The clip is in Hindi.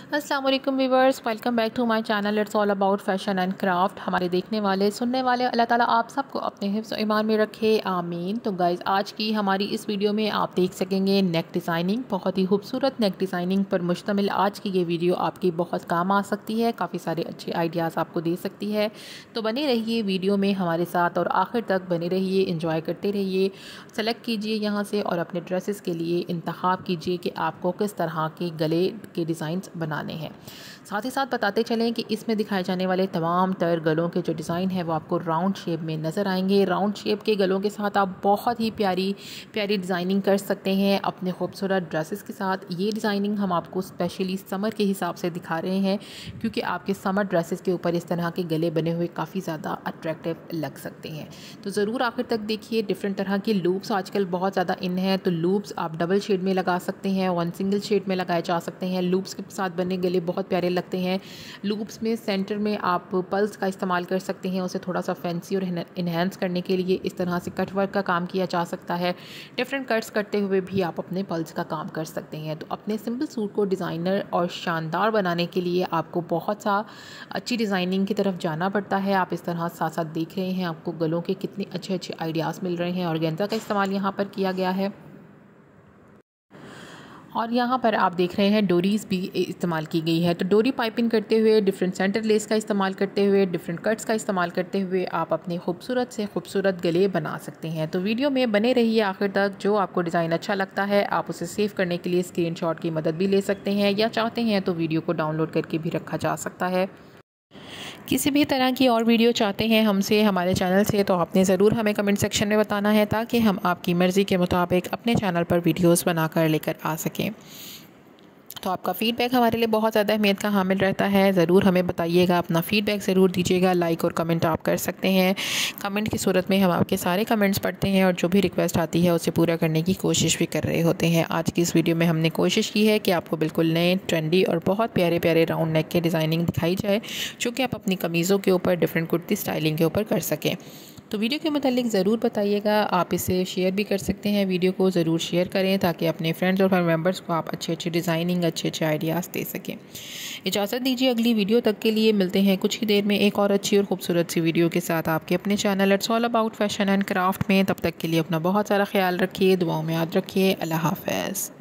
अस्सलाम वालेकुम viewers, welcome back to my channel. It's all about fashion and craft. हमारे देखने वाले सुनने वाले अल्लाह ताला आप सबको अपने हिफ्ज़ और ईमान में रखे, आमीन। तो गाइज़, आज की हमारी इस वीडियो में आप देख सकेंगे नेक डिज़ाइनिंग, बहुत ही खूबसूरत नेक डिज़ाइनिंग पर मुश्तमिल आज की ये वीडियो आपकी बहुत काम आ सकती है, काफ़ी सारे अच्छे आइडियाज़ आपको दे सकती है। तो बने रहिए वीडियो में हमारे साथ और आखिर तक बने रहिए, इंजॉय करते रहिए। सेलेक्ट कीजिए यहाँ से और अपने ड्रेसेस के लिए इंतखाब कीजिए कि आपको किस तरह के गले के डिज़ाइंस बनाने हैं। साथ ही साथ बताते चलें कि इसमें दिखाए जाने वाले तमाम तर गलों के जो डिज़ाइन है वो आपको राउंड शेप में नज़र आएंगे। राउंड शेप के गलों के साथ आप बहुत ही प्यारी प्यारी डिज़ाइनिंग कर सकते हैं अपने खूबसूरत ड्रेसेस के साथ। ये डिज़ाइनिंग हम आपको स्पेशली समर के हिसाब से दिखा रहे हैं, क्योंकि आपके समर ड्रेसेस के ऊपर इस तरह के गले बने हुए काफ़ी ज़्यादा अट्रैक्टिव लग सकते हैं। तो ज़रूर आखिर तक देखिए। डिफरेंट तरह के लूप्स आजकल बहुत ज़्यादा इन है, तो लूप्स आप डबल शेड में लगा सकते हैं, वन सिंगल शेड में लगाए जा सकते हैं। लूप्स के साथ बने गले बहुत प्यारे लगते हैं। लूप्स में सेंटर में आप पल्स का इस्तेमाल कर सकते हैं, उसे थोड़ा सा फैंसी और इन्हेंस करने के लिए इस तरह से कट वर्क का काम किया जा सकता है। डिफरेंट कट्स करते हुए भी आप अपने पल्स का काम कर सकते हैं। तो अपने सिंपल सूट को डिज़ाइनर और शानदार बनाने के लिए आपको बहुत सा अच्छी डिज़ाइनिंग की तरफ जाना पड़ता है। आप इस तरह साथ साथ देख रहे हैं आपको गलों के कितने अच्छे अच्छे आइडियाज़ मिल रहे हैं। और गेंदा का इस्तेमाल यहाँ पर किया गया है, और यहाँ पर आप देख रहे हैं डोरीज़ भी इस्तेमाल की गई है। तो डोरी पाइपिंग करते हुए, डिफरेंट सेंटर लेस का इस्तेमाल करते हुए, डिफरेंट कट्स का इस्तेमाल करते हुए आप अपने खूबसूरत से खूबसूरत गले बना सकते हैं। तो वीडियो में बने रहिए आखिर तक। जो आपको डिज़ाइन अच्छा लगता है आप उसे सेव करने के लिए स्क्रीनशॉट की मदद भी ले सकते हैं, या चाहते हैं तो वीडियो को डाउनलोड करके भी रखा जा सकता है। किसी भी तरह की और वीडियो चाहते हैं हमसे हमारे चैनल से, तो आपने ज़रूर हमें कमेंट सेक्शन में बताना है, ताकि हम आपकी मर्ज़ी के मुताबिक अपने चैनल पर वीडियोस बनाकर लेकर आ सकें। तो आपका फ़ीडबैक हमारे लिए बहुत ज़्यादा अहमियत का हामिल रहता है। ज़रूर हमें बताइएगा, अपना फ़ीडबैक ज़रूर दीजिएगा। लाइक और कमेंट आप कर सकते हैं। कमेंट की सूरत में हम आपके सारे कमेंट्स पढ़ते हैं और जो भी रिक्वेस्ट आती है उसे पूरा करने की कोशिश भी कर रहे होते हैं। आज की इस वीडियो में हमने कोशिश की है कि आपको बिल्कुल नए, ट्रेंडी और बहुत प्यारे प्यारे राउंड नेक के डिज़ाइनिंग दिखाई जाए, जो कि आप अपनी कमीज़ों के ऊपर, डिफरेंट कुर्ती स्टाइलिंग के ऊपर कर सकें। तो वीडियो के मुतालिक ज़रूर बताइएगा। आप इसे शेयर भी कर सकते हैं, वीडियो को ज़रूर शेयर करें, ताकि अपने फ्रेंड्स और फैमिली मेम्बर्स को आप अच्छे अच्छे डिज़ाइनिंग, अच्छे अच्छे आइडियाज़ दे सकें। इजाज़त दीजिए, अगली वीडियो तक के लिए मिलते हैं कुछ ही देर में एक और अच्छी और खूबसूरत सी वीडियो के साथ आपके अपने channel it's all about fashion and craft में। तब तक के लिए अपना बहुत सारा ख्याल रखिए, दुआओं में याद रखिए। अल्लाह हाफ़िज़।